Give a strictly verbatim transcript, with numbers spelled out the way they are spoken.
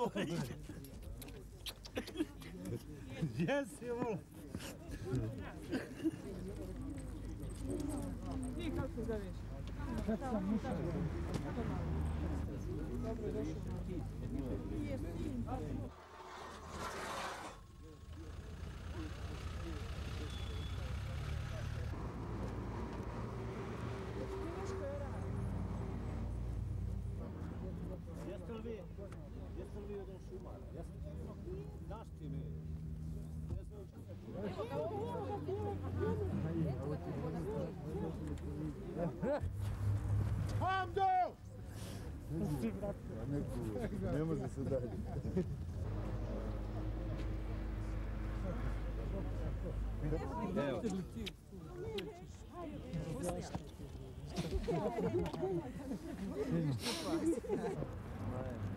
Jesi, vola. Ti kako se zoveš? Kad sam mušao. Dobro je došao. Nije sin. Jeste li vi, jeste li vi jedan šumar? Jeste li vi? Znaš ti mi? Hamdo! Ne može se dalje. Evo. Bosnia.